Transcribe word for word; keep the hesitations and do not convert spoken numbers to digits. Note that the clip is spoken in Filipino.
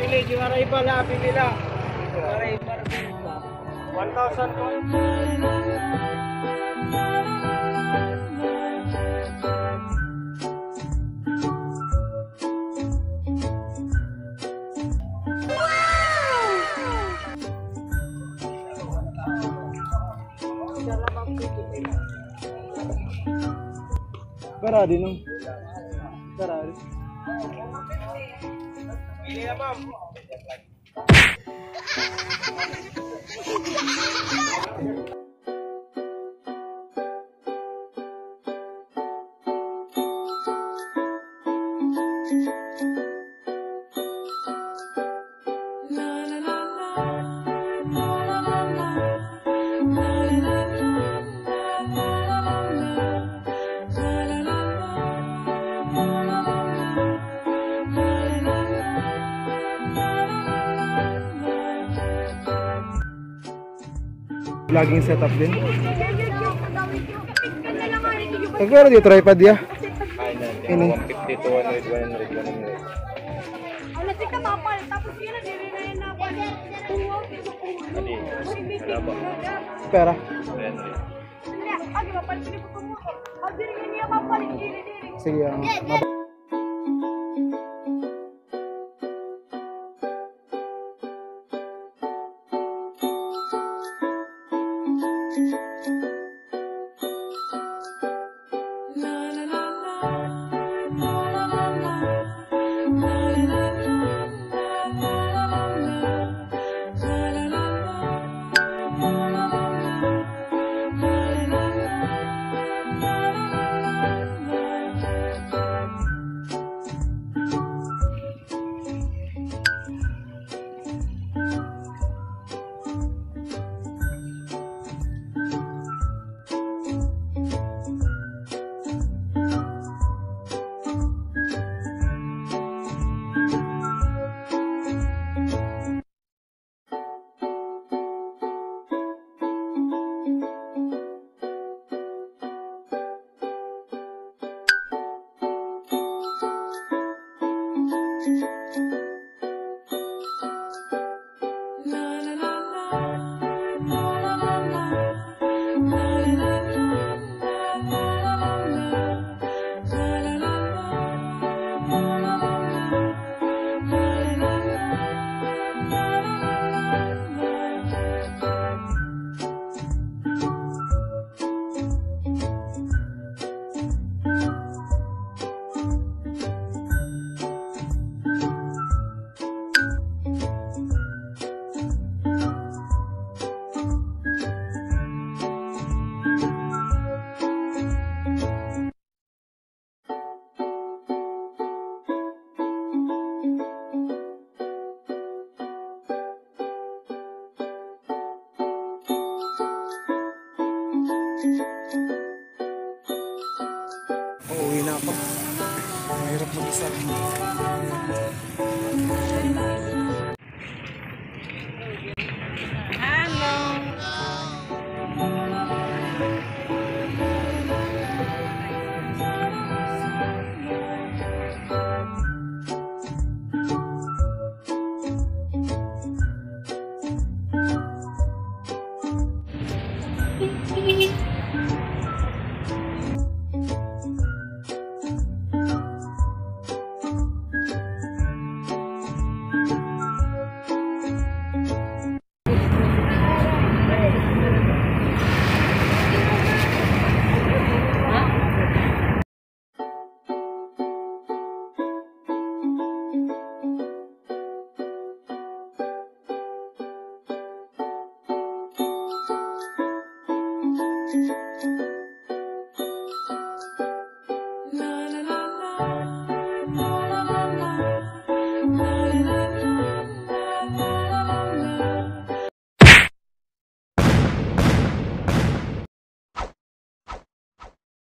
Pili, juara iba lah, pili lah. Juara iba, one thousand. Karadi no? Karadi. Pili ya, ma'am. Vlogging setup din. Nagkano di tripod ya? Ini one fifty to one hundred, one hundred, one hundred. Ano sika mapal tapos yun na dili na na pal. Tadi, berapa? Pera. Henry. Hindi, agi mapal sini ko mo. Agi rin niya mapal dili dili. Sige. Ang uuwi na ako. Mahirap mag-isa. Thank you.